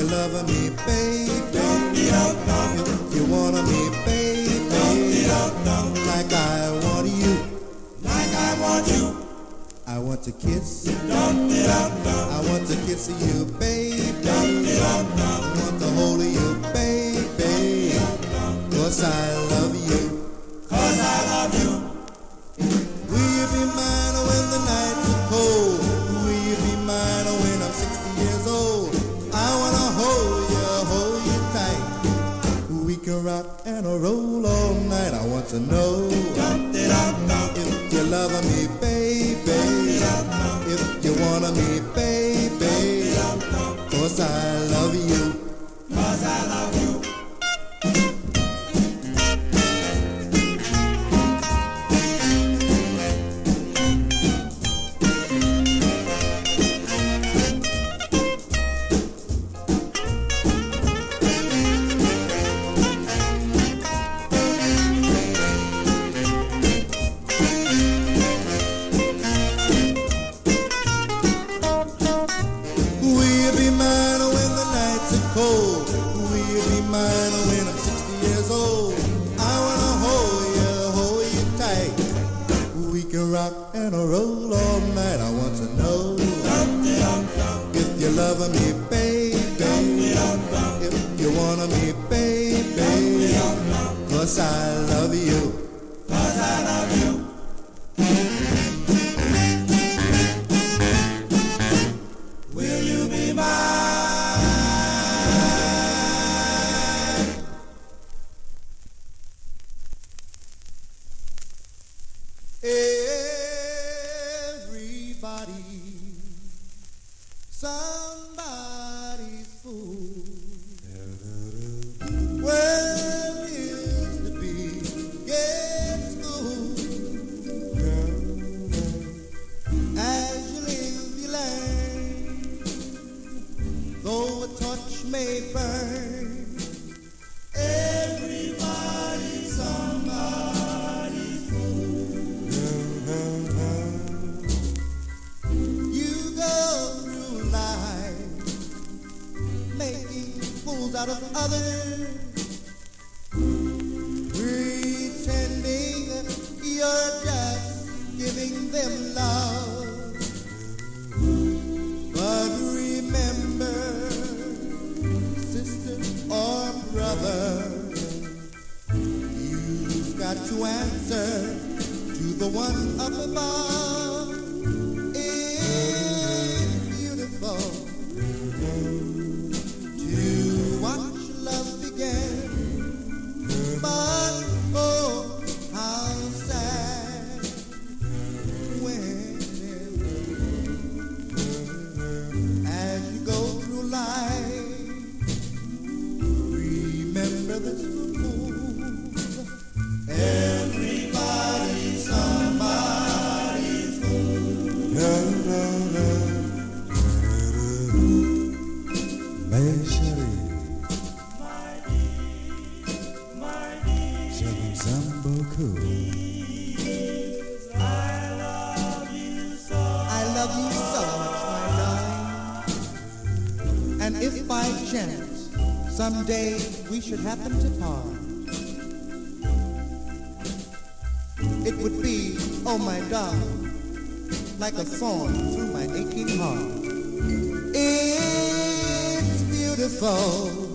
loving me, baby. If you wanna me, baby, like I want you, I want to kiss. I want to kiss you, baby. I want to hold you, baby. 'Cause I love you. Will you be mine when the nights are cold? Will you be mine when I'm 60 years old? I wanna hold you tight. We can rock and roll all night. I want to know if you're loving me, baby. If you wanna me, baby. 'Cause I love you. Cold. Will you be mine when I'm 60 years old? I wanna hold you tight. We can rock and roll all night. I want to know if you're loving me, baby. If you wanna me, baby. 'Cause I love you. Will you be mine? Everybody, somebody's fool. Well, used to be get school. As you live, you learn. Though a torch may burn. Everybody, somebody's fool. You go through life making fools out of others, pretending you're just giving them love. But remember, sister or brother, you've got to answer to the one up above. It's beautiful to watch love begin, but oh, how sad when as you go through life, remember this rule: everybody's somebody's fool. Mais chérie, je vous aime beaucoup. I love you so much, my darling. And if by chance someday we should happen to part, it would be, oh my darling, like a thorn through my aching heart. It's beautiful